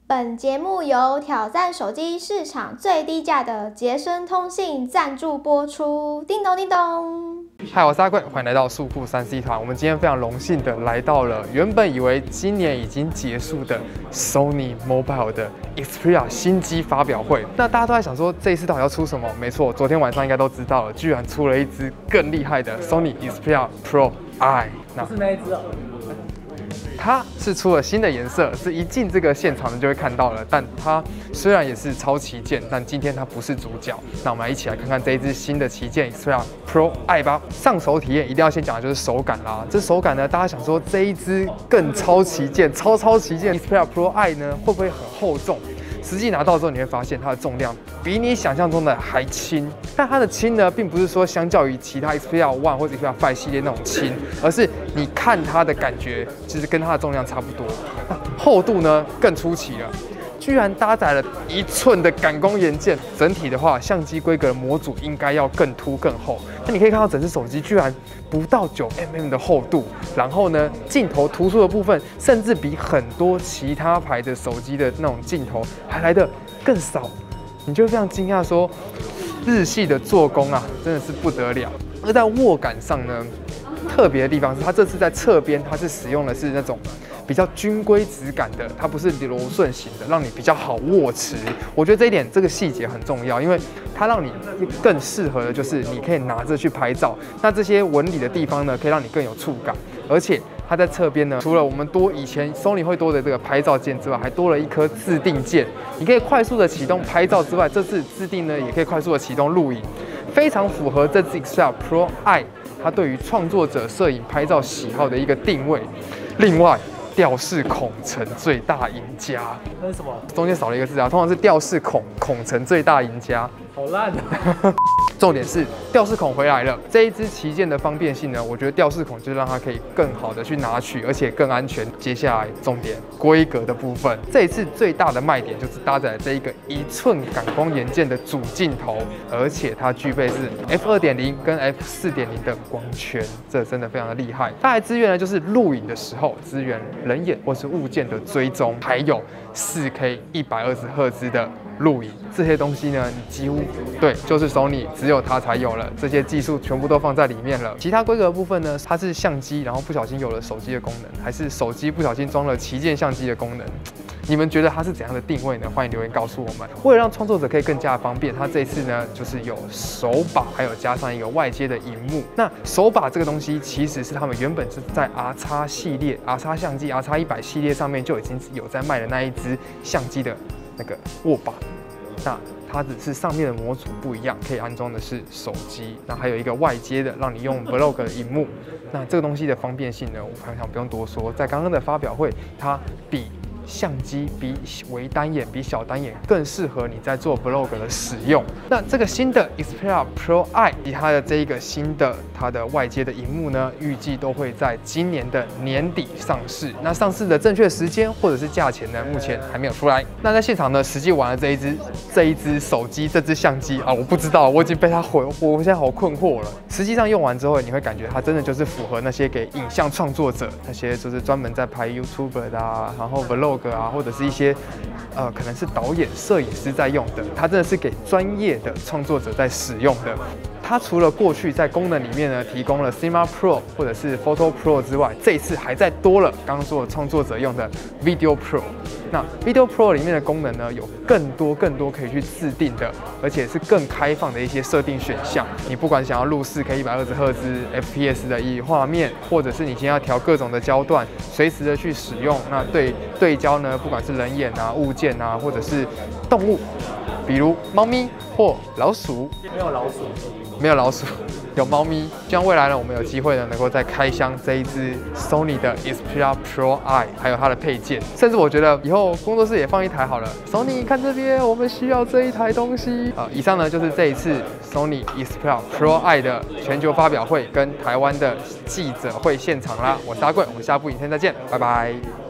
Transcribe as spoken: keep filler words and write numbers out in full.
本节目由挑战手机市场最低价的杰森通信赞助播出。叮咚叮咚。 嗨，我是阿贵，欢迎来到速酷三 C 团。我们今天非常荣幸的来到了原本以为今年已经结束的 Sony Mobile 的 Xperia 新机发表会。那大家都在想说，这一次到底要出什么？没错，昨天晚上应该都知道了，居然出了一支更厉害的 Sony Xperia Pro I。 不是那一只哦。 它是出了新的颜色，是一进这个现场呢就会看到了。但它虽然也是超旗舰，但今天它不是主角。那我们来一起来看看这一支新的旗舰 Xperia Pro I 吧。上手体验一定要先讲的就是手感啦。这手感呢，大家想说这一支更超旗舰、超超旗舰 Xperia Pro I 呢，会不会很厚重？实际拿到之后，你会发现它的重量比你想象中的还轻。但它的轻呢，并不是说相较于其他 Xperia One 或者 Xperia Five 系列那种轻，而是你看它的感觉，其实跟它的重量差不多。那厚度呢，更出奇了。居然搭载了一寸的感光元件，整体的话，相机规格的模组应该要更凸更厚。那你可以看到整只手机居然不到九 M M 的厚度，然后呢，镜头突出的部分甚至比很多其他牌的手机的那种镜头还来得更少，你就会非常惊讶说，日系的做工啊，真的是不得了。而在握感上呢，特别的地方是它这次在侧边，它是使用的是那种比较军规质感的，它不是柔顺型的，让你比较好握持。我觉得这一点这个细节很重要，因为它让你更适合的就是你可以拿着去拍照，那这些纹理的地方呢，可以让你更有触感，而且它在侧边呢，除了我们多以前 Sony 会多的这个拍照键之外，还多了一颗自定键，你可以快速的启动拍照之外，这次自定呢也可以快速的启动录影，非常符合这支 Xperia Pro I 它对于创作者摄影拍照喜好的一个定位。另外，吊式孔成最大赢家， 那是什么？ 中间少了一个字啊，通常是吊式孔孔成最大赢家。 好烂的。 重点是吊式孔回来了，这一支旗舰的方便性呢，我觉得吊式孔就让它可以更好的去拿取，而且更安全。接下来重点规格的部分，这一次最大的卖点就是搭载了这一个一寸感光元件的主镜头，而且它具备是 F 二点零 跟 F 四点零的光圈，这真的非常的厉害。它还支援呢，就是录影的时候支援人眼或是物件的追踪，还有 四K 一百二十赫兹的录影，这些东西呢，你几乎对，就是 Sony 只有它才有了，这些技术全部都放在里面了。其他规格的部分呢，它是相机，然后不小心有了手机的功能，还是手机不小心装了旗舰相机的功能？你们觉得它是怎样的定位呢？欢迎留言告诉我们。为了让创作者可以更加方便，它这一次呢，就是有手把，还有加上一个外接的荧幕。那手把这个东西，其实是他们原本是在 R X 系列、R X 相机、R X 一百系列上面就已经有在卖的那一支相机的那个握把。那它只是上面的模组不一样，可以安装的是手机，那还有一个外接的，让你用 Vlog 的荧幕。那这个东西的方便性呢，我想想不用多说，在刚刚的发表会，它比相机比微单眼、比小单眼更适合你在做 Vlog 的使用。那这个新的 Xperia Pro I 以它的这一个新的它的外接的荧幕呢，预计都会在今年的年底上市。那上市的正确时间或者是价钱呢，目前还没有出来。那在现场呢，实际玩了这一支这一支手机、这支相机啊，我不知道，我已经被它毁，我现在好困惑了。实际上用完之后，你会感觉它真的就是符合那些给影像创作者，那些就是专门在拍 YouTuber 的啊，然后 Vlog啊，或者是一些呃，可能是导演、摄影师在用的，它真的是给专业的创作者在使用的。它除了过去在功能里面呢提供了 Cinema Pro 或者是 Photo Pro 之外，这一次还在多了刚刚说的创作者用的 Video Pro。那 Video Pro 里面的功能呢，有更多更多可以去自定的，而且是更开放的一些设定选项。你不管想要录 四K 一百二十赫兹 F P S 的以画面，或者是你今天要调各种的焦段，随时的去使用。那对对焦呢，不管是人眼啊、物件啊，或者是动物，比如猫咪或老鼠， 没有老鼠。 没有老鼠，有猫咪。希望未来呢，我们有机会呢，能够再开箱这一支 Sony 的 Xperia Pro I， 还有它的配件。甚至我觉得以后工作室也放一台好了。Sony 看这边，我们需要这一台东西。啊，以上呢就是这一次 Sony Xperia Pro I 的全球发表会跟台湾的记者会现场啦。我是阿贵，我们下部影片再见，拜拜。